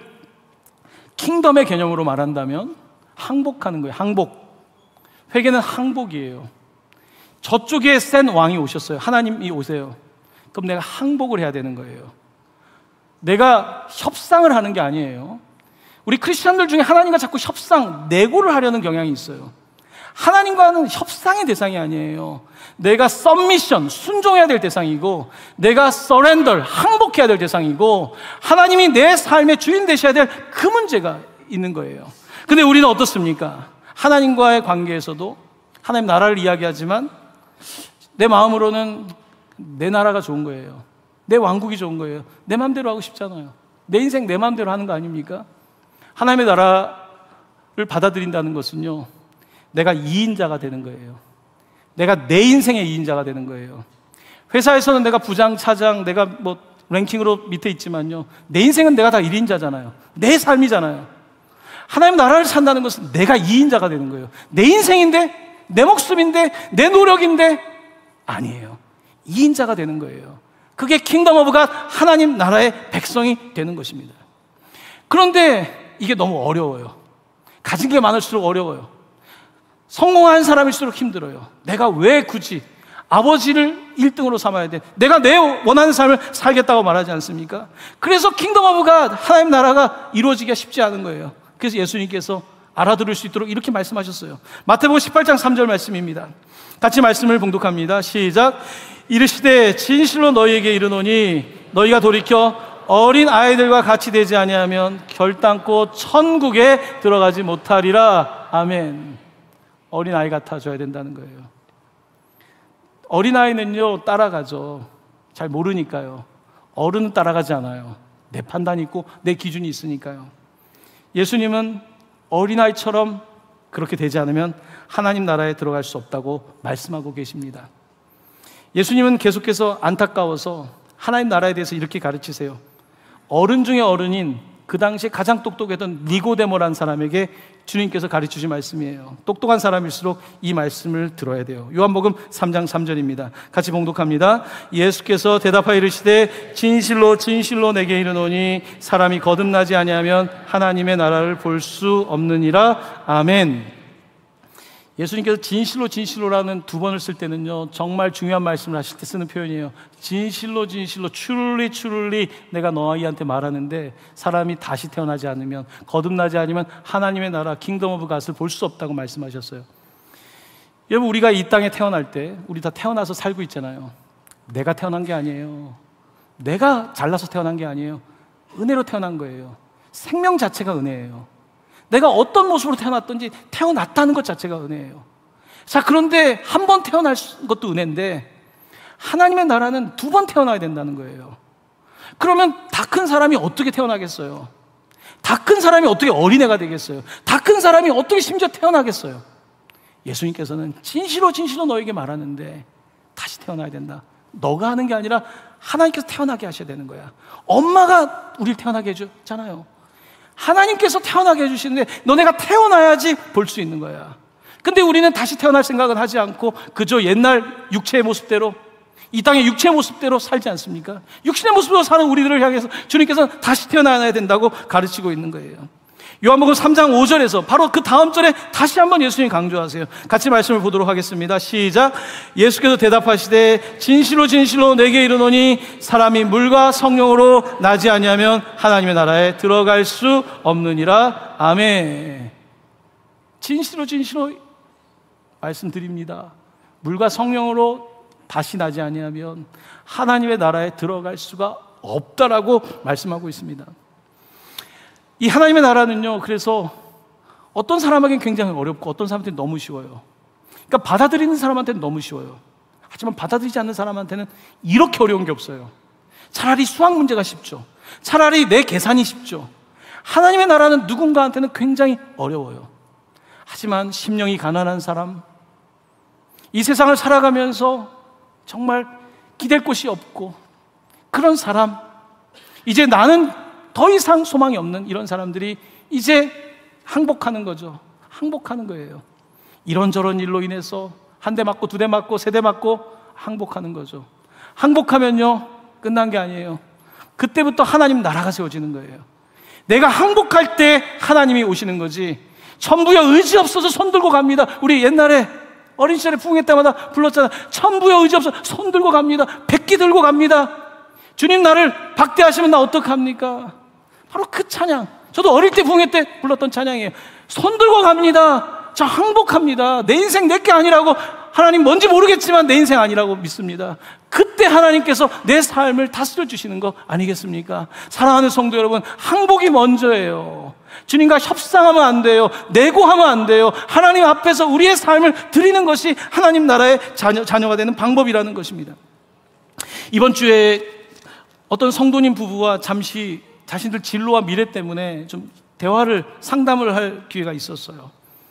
킹덤의 개념으로 말한다면 항복하는 거예요. 항복. 회개는 항복이에요. 저쪽에 센 왕이 오셨어요. 하나님이 오세요. 그럼 내가 항복을 해야 되는 거예요. 내가 협상을 하는 게 아니에요. 우리 크리스천들 중에 하나님과 자꾸 협상, 내고를 하려는 경향이 있어요. 하나님과는 협상의 대상이 아니에요. 내가 서미션, 순종해야 될 대상이고, 내가 서렌더, 항복해야 될 대상이고, 하나님이 내 삶의 주인 되셔야 될 그 문제가 있는 거예요. 근데 우리는 어떻습니까? 하나님과의 관계에서도 하나님 나라를 이야기하지만 내 마음으로는 내 나라가 좋은 거예요. 내 왕국이 좋은 거예요. 내 마음대로 하고 싶잖아요. 내 인생 내 마음대로 하는 거 아닙니까? 하나님의 나라를 받아들인다는 것은요, 내가 이인자가 되는 거예요. 내가 내 인생의 이인자가 되는 거예요. 회사에서는 내가 부장, 차장, 내가 뭐 랭킹으로 밑에 있지만요, 내 인생은 내가 다 일인자잖아요. 내 삶이잖아요. 하나님 나라를 산다는 것은 내가 이인자가 되는 거예요. 내 인생인데, 내 목숨인데, 내 노력인데 아니에요. 이인자가 되는 거예요. 그게 킹덤 오브 갓, 하나님 나라의 백성이 되는 것입니다. 그런데 이게 너무 어려워요. 가진 게 많을수록 어려워요. 성공한 사람일수록 힘들어요. 내가 왜 굳이 아버지를 일 등으로 삼아야 돼? 내가 내 원하는 삶을 살겠다고 말하지 않습니까? 그래서 킹덤 오브 갓, 하나님 나라가 이루어지기가 쉽지 않은 거예요. 그래서 예수님께서 알아들을 수 있도록 이렇게 말씀하셨어요. 마태복음 십팔 장 삼 절 말씀입니다. 같이 말씀을 봉독합니다. 시작. 이르시되 진실로 너희에게 이르노니 너희가 돌이켜 어린 아이들과 같이 되지 아니하면 결단코 천국에 들어가지 못하리라. 아멘. 어린 아이 같아져야 된다는 거예요. 어린 아이는요, 따라가죠. 잘 모르니까요. 어른은 따라가지 않아요. 내 판단이 있고 내 기준이 있으니까요. 예수님은 어린아이처럼 그렇게 되지 않으면 하나님 나라에 들어갈 수 없다고 말씀하고 계십니다. 예수님은 계속해서 안타까워서 하나님 나라에 대해서 이렇게 가르치세요. 어른 중에 어른인 그 당시에 가장 똑똑했던 니고데모라는 사람에게 주님께서 가르치신 말씀이에요. 똑똑한 사람일수록 이 말씀을 들어야 돼요. 요한복음 삼 장 삼 절입니다. 같이 봉독합니다. 예수께서 대답하여 이르시되 진실로 진실로 내게 이르노니 사람이 거듭나지 아니하면 하나님의 나라를 볼 수 없느니라. 아멘. 예수님께서 진실로 진실로라는 두 번을 쓸 때는요, 정말 중요한 말씀을 하실 때 쓰는 표현이에요. 진실로 진실로 truly truly 내가 너희한테 말하는데 사람이 다시 태어나지 않으면, 거듭나지 않으면 하나님의 나라 킹덤 오브 갓을 볼 수 없다고 말씀하셨어요. 여러분, 우리가 이 땅에 태어날 때 우리 다 태어나서 살고 있잖아요. 내가 태어난 게 아니에요. 내가 잘나서 태어난 게 아니에요. 은혜로 태어난 거예요. 생명 자체가 은혜예요. 내가 어떤 모습으로 태어났든지 태어났다는 것 자체가 은혜예요. 자, 그런데 한 번 태어날 것도 은혜인데 하나님의 나라는 두 번 태어나야 된다는 거예요. 그러면 다 큰 사람이 어떻게 태어나겠어요? 다 큰 사람이 어떻게 어린애가 되겠어요? 다 큰 사람이 어떻게 심지어 태어나겠어요? 예수님께서는 진실로 진실로 너에게 말하는데 다시 태어나야 된다. 너가 하는 게 아니라 하나님께서 태어나게 하셔야 되는 거야. 엄마가 우리를 태어나게 해줬잖아요. 하나님께서 태어나게 해주시는데 너네가 태어나야지 볼 수 있는 거야. 근데 우리는 다시 태어날 생각은 하지 않고 그저 옛날 육체의 모습대로, 이 땅의 육체의 모습대로 살지 않습니까? 육신의 모습으로 사는 우리들을 향해서 주님께서는 다시 태어나야 된다고 가르치고 있는 거예요. 요한복음 삼 장 오 절에서 바로 그 다음 절에 다시 한번 예수님 강조하세요. 같이 말씀을 보도록 하겠습니다. 시작. 예수께서 대답하시되 진실로 진실로 내게 이르노니 사람이 물과 성령으로 나지 아니하면 하나님의 나라에 들어갈 수 없느니라. 아멘. 진실로 진실로 말씀드립니다. 물과 성령으로 다시 나지 아니하면 하나님의 나라에 들어갈 수가 없다라고 말씀하고 있습니다. 이 하나님의 나라는요, 그래서 어떤 사람에게는 굉장히 어렵고 어떤 사람한테는 너무 쉬워요. 그러니까 받아들이는 사람한테는 너무 쉬워요. 하지만 받아들이지 않는 사람한테는 이렇게 어려운 게 없어요. 차라리 수학 문제가 쉽죠. 차라리 내 계산이 쉽죠. 하나님의 나라는 누군가한테는 굉장히 어려워요. 하지만 심령이 가난한 사람, 이 세상을 살아가면서 정말 기댈 곳이 없고 그런 사람, 이제 나는 더 이상 소망이 없는 이런 사람들이 이제 항복하는 거죠. 항복하는 거예요. 이런저런 일로 인해서 한 대 맞고 두 대 맞고 세 대 맞고 항복하는 거죠. 항복하면요, 끝난 게 아니에요. 그때부터 하나님 나라가 세워지는 거예요. 내가 항복할 때 하나님이 오시는 거지. 천부여 의지 없어서 손 들고 갑니다. 우리 옛날에 어린 시절에 부흥회 때마다 불렀잖아. 천부여 의지 없어서 손 들고 갑니다. 백기 들고 갑니다. 주님 나를 박대하시면 나 어떡합니까? 바로 그 찬양, 저도 어릴 때 부흥회 때 불렀던 찬양이에요. 손 들고 갑니다. 저 항복합니다. 내 인생 내게 아니라고, 하나님 뭔지 모르겠지만 내 인생 아니라고 믿습니다. 그때 하나님께서 내 삶을 다스려 주시는 거 아니겠습니까? 사랑하는 성도 여러분, 항복이 먼저예요. 주님과 협상하면 안 돼요. 내고하면 안 돼요. 하나님 앞에서 우리의 삶을 드리는 것이 하나님 나라의 자녀, 자녀가 되는 방법이라는 것입니다. 이번 주에 어떤 성도님 부부와 잠시 자신들 진로와 미래 때문에 좀 대화를, 상담을 할 기회가 있었어요.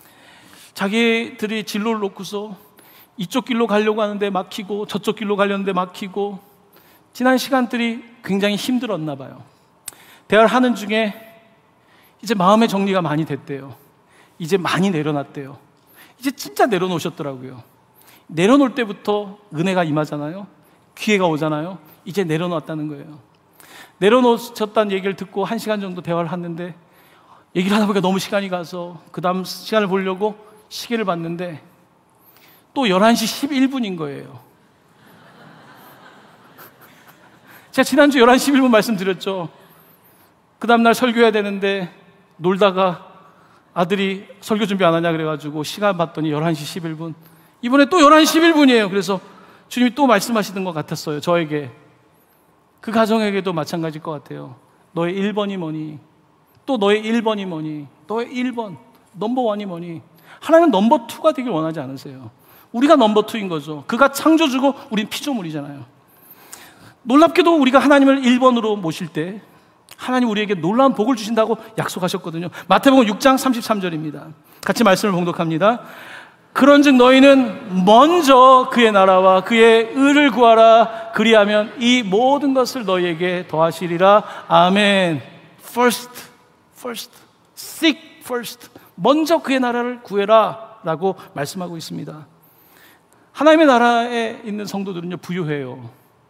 자기들이 진로를 놓고서 이쪽 길로 가려고 하는데 막히고 저쪽 길로 가려는데 막히고, 지난 시간들이 굉장히 힘들었나 봐요. 대화를 하는 중에 이제 마음의 정리가 많이 됐대요. 이제 많이 내려놨대요. 이제 진짜 내려놓으셨더라고요. 내려놓을 때부터 은혜가 임하잖아요. 기회가 오잖아요. 이제 내려놓았다는 거예요. 내려놓으셨다는 얘기를 듣고 한 시간 정도 대화를 했는데, 얘기를 하다 보니까 너무 시간이 가서 그 다음 시간을 보려고 시계를 봤는데 또 열한 시 십일 분인 거예요. 제가 지난주 열한 시 십일 분 말씀드렸죠. 그 다음날 설교해야 되는데 놀다가 아들이 설교 준비 안 하냐 그래가지고 시간 봤더니 열한 시 십일 분. 이번에 또 열한 시 십일 분이에요. 그래서 주님이 또 말씀하시는 것 같았어요. 저에게. 그 가정에게도 마찬가지일 것 같아요. 너의 일 번이 뭐니? 또 너의 일 번이 뭐니? 너의 일 번, 넘버원이 뭐니? 하나님은 넘버투가 되길 원하지 않으세요. 우리가 넘버투인 거죠. 그가 창조주고 우린 피조물이잖아요. 놀랍게도 우리가 하나님을 일 번으로 모실 때 하나님 우리에게 놀라운 복을 주신다고 약속하셨거든요. 마태복음 육 장 삼십삼 절입니다. 같이 말씀을 봉독합니다. 그런즉 너희는 먼저 그의 나라와 그의 의를 구하라. 그리하면 이 모든 것을 너희에게 더하시리라. 아멘. First, first, seek first. 먼저 그의 나라를 구해라 라고 말씀하고 있습니다. 하나님의 나라에 있는 성도들은요, 부유해요.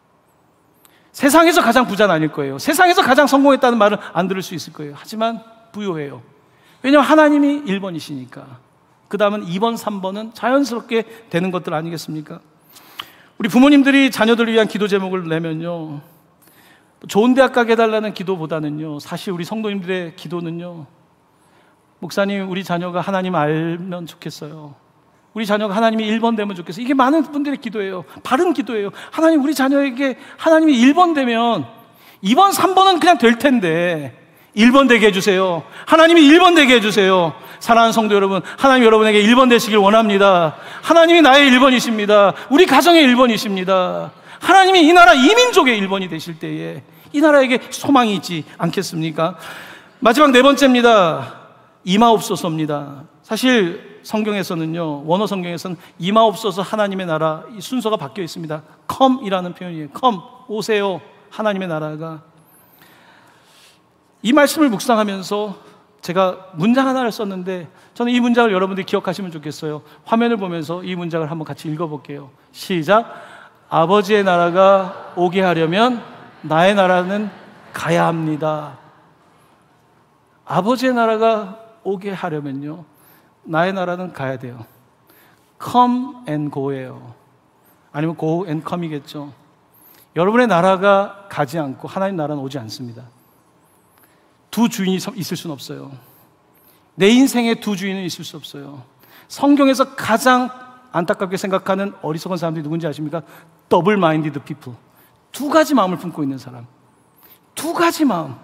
세상에서 가장 부자는 아닐 거예요. 세상에서 가장 성공했다는 말은 안 들을 수 있을 거예요. 하지만 부유해요. 왜냐하면 하나님이 일 번이시니까. 그 다음은 이 번, 삼 번은 자연스럽게 되는 것들 아니겠습니까? 우리 부모님들이 자녀들을 위한 기도 제목을 내면요, 좋은 대학 가게 해달라는 기도보다는요, 사실 우리 성도님들의 기도는요, 목사님 우리 자녀가 하나님 알면 좋겠어요. 우리 자녀가 하나님이 일 번 되면 좋겠어요. 이게 많은 분들의 기도예요. 바른 기도예요. 하나님 우리 자녀에게 하나님이 일 번 되면 이 번, 삼 번은 그냥 될 텐데 일 번 되게 해주세요. 하나님이 일 번 되게 해주세요. 사랑하는 성도 여러분, 하나님 여러분에게 일 번 되시길 원합니다. 하나님이 나의 일 번이십니다. 우리 가정의 일 번이십니다. 하나님이 이 나라 이민족의 일 번이 되실 때에 이 나라에게 소망이 있지 않겠습니까? 마지막 네 번째입니다. 임하옵소서입니다. 사실 성경에서는요, 원어 성경에서는 임하옵소서 하나님의 나라, 이 순서가 바뀌어 있습니다. come이라는 표현이에요. come, 오세요. 하나님의 나라가. 이 말씀을 묵상하면서 제가 문장 하나를 썼는데 저는 이 문장을 여러분들이 기억하시면 좋겠어요. 화면을 보면서 이 문장을 한번 같이 읽어볼게요. 시작. 아버지의 나라가 오게 하려면 나의 나라는 가야 합니다. 아버지의 나라가 오게 하려면요, 나의 나라는 가야 돼요. Come and go예요. 아니면 go and come이겠죠. 여러분의 나라가 가지 않고 하나님 나라는 오지 않습니다. 두 주인이 있을 수는 없어요. 내 인생에 두 주인은 있을 수 없어요. 성경에서 가장 안타깝게 생각하는 어리석은 사람들이 누군지 아십니까? Double minded people. 두 가지 마음을 품고 있는 사람. 두 가지 마음.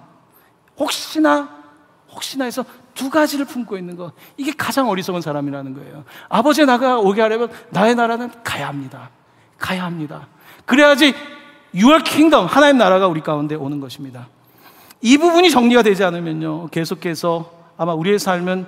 혹시나 혹시나 해서 두 가지를 품고 있는 거. 이게 가장 어리석은 사람이라는 거예요. 아버지의 나라가 오게 하려면 나의 나라는 가야 합니다. 가야 합니다. 그래야지 Your kingdom, 하나님 나라가 우리 가운데 오는 것입니다. 이 부분이 정리가 되지 않으면요, 계속해서 아마 우리의 삶은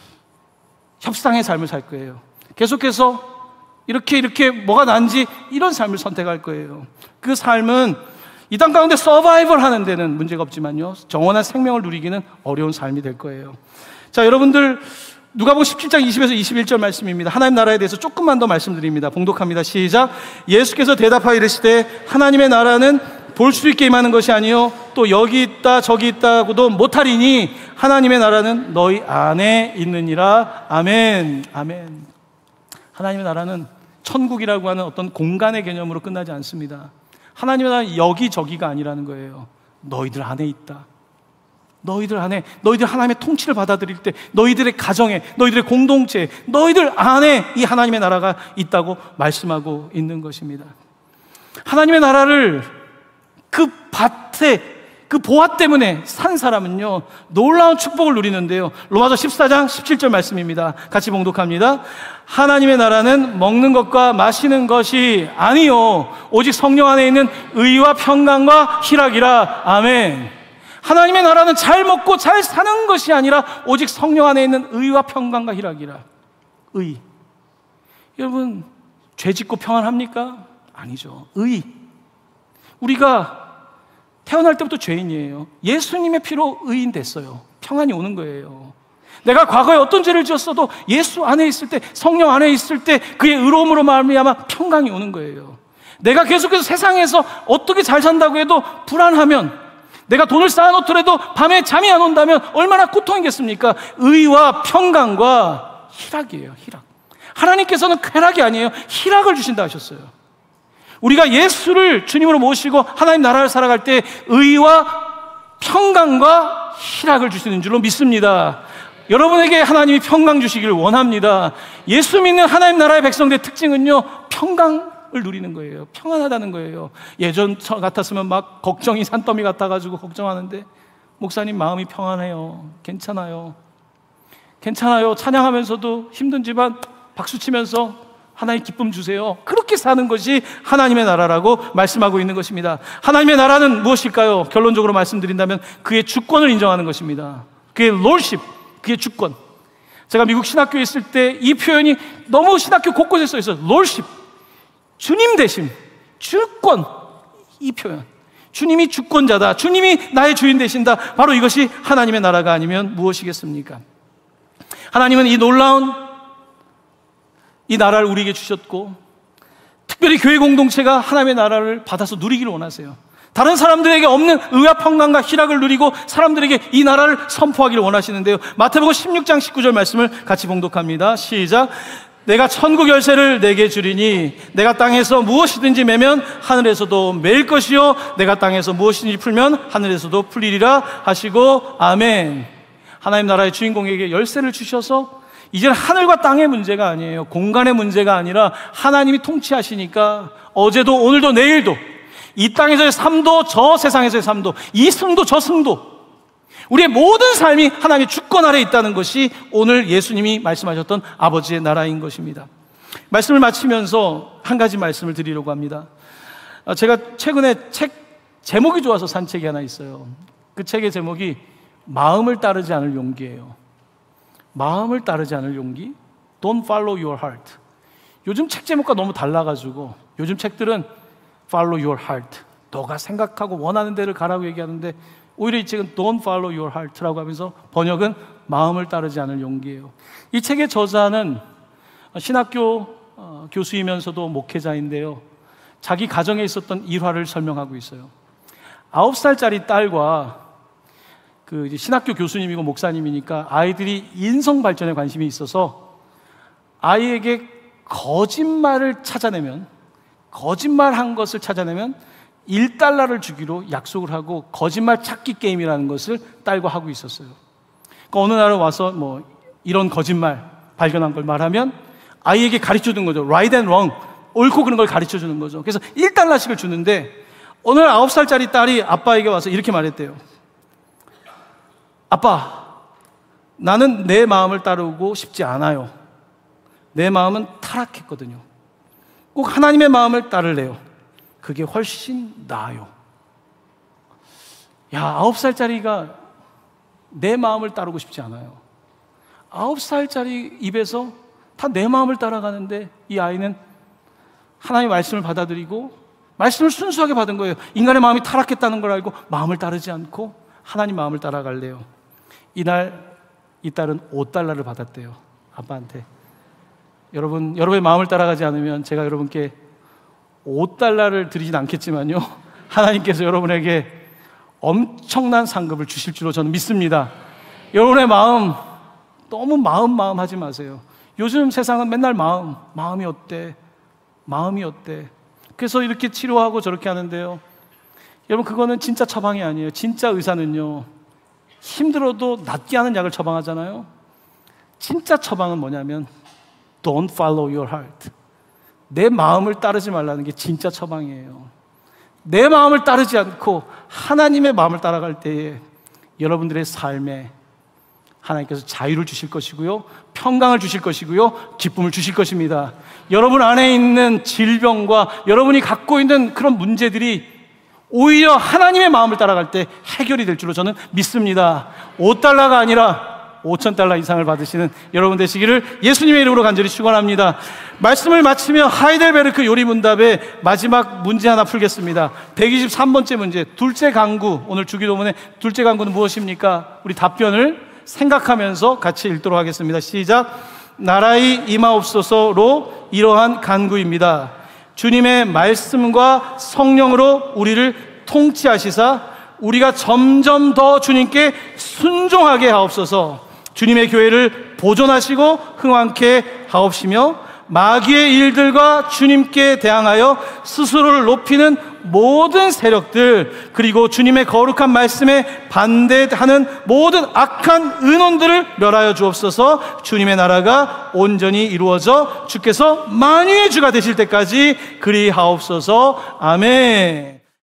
협상의 삶을 살 거예요. 계속해서 이렇게 이렇게 뭐가 난지 이런 삶을 선택할 거예요. 그 삶은 이 땅 가운데 서바이벌 하는 데는 문제가 없지만요, 영원한 생명을 누리기는 어려운 삶이 될 거예요. 자, 여러분들 누가복음 십칠 장 이십에서 이십일 절 말씀입니다. 하나님 나라에 대해서 조금만 더 말씀드립니다. 봉독합니다. 시작. 예수께서 대답하여 이르시되 하나님의 나라는 볼 수 있게 임하는 것이 아니요 또 여기 있다 저기 있다고도 못하리니 하나님의 나라는 너희 안에 있느니라. 아멘. 아멘. 하나님의 나라는 천국이라고 하는 어떤 공간의 개념으로 끝나지 않습니다. 하나님의 나라는 여기저기가 아니라는 거예요. 너희들 안에 있다. 너희들 안에, 너희들 하나님의 통치를 받아들일 때 너희들의 가정에, 너희들의 공동체에, 너희들 안에 이 하나님의 나라가 있다고 말씀하고 있는 것입니다. 하나님의 나라를 그 밭에, 그 보화 때문에 산 사람은요, 놀라운 축복을 누리는데요, 로마서 십사 장 십칠 절 말씀입니다. 같이 봉독합니다. 하나님의 나라는 먹는 것과 마시는 것이 아니요 오직 성령 안에 있는 의와 평강과 희락이라. 아멘. 하나님의 나라는 잘 먹고 잘 사는 것이 아니라 오직 성령 안에 있는 의와 평강과 희락이라. 의. 여러분, 죄 짓고 평안합니까? 아니죠. 의. 우리가 태어날 때부터 죄인이에요. 예수님의 피로 의인 됐어요. 평안이 오는 거예요. 내가 과거에 어떤 죄를 지었어도 예수 안에 있을 때, 성령 안에 있을 때 그의 의로움으로 말미암아 평강이 오는 거예요. 내가 계속해서 세상에서 어떻게 잘 산다고 해도 불안하면, 내가 돈을 쌓아놓더라도 밤에 잠이 안 온다면 얼마나 고통이겠습니까? 의와 평강과 희락이에요. 희락. 하나님께서는 쾌락이 아니에요. 희락을 주신다 하셨어요. 우리가 예수를 주님으로 모시고 하나님 나라를 살아갈 때 의와 평강과 희락을 주시는 줄로 믿습니다. 여러분에게 하나님이 평강 주시기를 원합니다. 예수 믿는 하나님 나라의 백성들의 특징은요, 평강을 누리는 거예요. 평안하다는 거예요. 예전 같았으면 막 걱정이 산더미 같아가지고 걱정하는데, 목사님 마음이 평안해요. 괜찮아요. 괜찮아요. 찬양하면서도 힘든지만 박수치면서 하나님 기쁨 주세요. 그렇게 사는 것이 하나님의 나라라고 말씀하고 있는 것입니다. 하나님의 나라는 무엇일까요? 결론적으로 말씀드린다면 그의 주권을 인정하는 것입니다. 그의 lordship, 그의 주권. 제가 미국 신학교에 있을 때 이 표현이 너무 신학교 곳곳에 써 있어요. lordship, 주님 대심, 주권. 이 표현, 주님이 주권자다, 주님이 나의 주인 되신다. 바로 이것이 하나님의 나라가 아니면 무엇이겠습니까? 하나님은 이 놀라운 이 나라를 우리에게 주셨고, 특별히 교회 공동체가 하나님의 나라를 받아서 누리기를 원하세요. 다른 사람들에게 없는 의와 평강과 희락을 누리고 사람들에게 이 나라를 선포하기를 원하시는데요, 마태복음 십육 장 십구 절 말씀을 같이 봉독합니다. 시작. 내가 천국 열쇠를 내게 주리니 내가 땅에서 무엇이든지 매면 하늘에서도 매일 것이요 내가 땅에서 무엇이든지 풀면 하늘에서도 풀리리라 하시고. 아멘. 하나님 나라의 주인공에게 열쇠를 주셔서 이제는 하늘과 땅의 문제가 아니에요. 공간의 문제가 아니라 하나님이 통치하시니까 어제도 오늘도 내일도 이 땅에서의 삶도 저 세상에서의 삶도, 이 승도 저 승도, 우리의 모든 삶이 하나님의 주권 아래에 있다는 것이 오늘 예수님이 말씀하셨던 아버지의 나라인 것입니다. 말씀을 마치면서 한 가지 말씀을 드리려고 합니다. 제가 최근에 책 제목이 좋아서 산 책이 하나 있어요. 그 책의 제목이 마음을 따르지 않을 용기예요. 마음을 따르지 않을 용기? Don't follow your heart. 요즘 책 제목과 너무 달라가지고 요즘 책들은 follow your heart, 너가 생각하고 원하는 데를 가라고 얘기하는데 오히려 이 책은 Don't follow your heart라고 하면서 번역은 마음을 따르지 않을 용기예요. 이 책의 저자는 신학교 교수이면서도 목회자인데요, 자기 가정에 있었던 일화를 설명하고 있어요. 아홉 살짜리 딸과 그 이제 신학교 교수님이고 목사님이니까 아이들이 인성 발전에 관심이 있어서 아이에게 거짓말을 찾아내면, 거짓말한 것을 찾아내면 일 달러를 주기로 약속을 하고 거짓말 찾기 게임이라는 것을 딸과 하고 있었어요. 그러니까 어느 날 와서 뭐 이런 거짓말 발견한 걸 말하면 아이에게 가르쳐 주는 거죠. Right and wrong, 옳고 그런 걸 가르쳐 주는 거죠. 그래서 일 달러씩을 주는데 어느 날 아홉 살짜리 딸이 아빠에게 와서 이렇게 말했대요. 아빠, 나는 내 마음을 따르고 싶지 않아요. 내 마음은 타락했거든요. 꼭 하나님의 마음을 따를래요. 그게 훨씬 나아요. 야, 아홉 살짜리가 내 마음을 따르고 싶지 않아요. 아홉 살짜리 입에서 다 내 마음을 따라가는데 이 아이는 하나님의 말씀을 받아들이고 말씀을 순수하게 받은 거예요. 인간의 마음이 타락했다는 걸 알고 마음을 따르지 않고 하나님 마음을 따라갈래요. 이날 이 딸은 오 달러를 받았대요. 아빠한테. 여러분, 여러분의 마음을 따라가지 않으면 제가 여러분께 오 달러를 드리진 않겠지만요, 하나님께서 여러분에게 엄청난 상급을 주실 줄로 저는 믿습니다. 여러분의 마음, 너무 마음 마음 하지 마세요. 요즘 세상은 맨날 마음, 마음이 어때? 마음이 어때? 그래서 이렇게 치료하고 저렇게 하는데요, 여러분, 그거는 진짜 처방이 아니에요. 진짜 의사는요, 힘들어도 낫게 하는 약을 처방하잖아요. 진짜 처방은 뭐냐면 Don't follow your heart. 내 마음을 따르지 말라는 게 진짜 처방이에요. 내 마음을 따르지 않고 하나님의 마음을 따라갈 때에 여러분들의 삶에 하나님께서 자유를 주실 것이고요, 평강을 주실 것이고요, 기쁨을 주실 것입니다. 여러분 안에 있는 질병과 여러분이 갖고 있는 그런 문제들이 오히려 하나님의 마음을 따라갈 때 해결이 될 줄로 저는 믿습니다. 오 달러가 아니라 오천 달러 이상을 받으시는 여러분 되시기를 예수님의 이름으로 간절히 축원합니다. 말씀을 마치며 하이델베르크 요리문답의 마지막 문제 하나 풀겠습니다. 백이십삼 번째 문제, 둘째 강구. 오늘 주기도문의 둘째 강구는 무엇입니까? 우리 답변을 생각하면서 같이 읽도록 하겠습니다. 시작. 나라의 임하옵소서로 이러한 간구입니다. 주님의 말씀과 성령으로 우리를 통치하시사 우리가 점점 더 주님께 순종하게 하옵소서. 주님의 교회를 보존하시고 흥왕케 하옵시며 마귀의 일들과 주님께 대항하여 스스로를 높이는 모든 세력들, 그리고 주님의 거룩한 말씀에 반대하는 모든 악한 의논들을 멸하여 주옵소서. 주님의 나라가 온전히 이루어져 주께서 만유의 주가 되실 때까지 그리하옵소서. 아멘.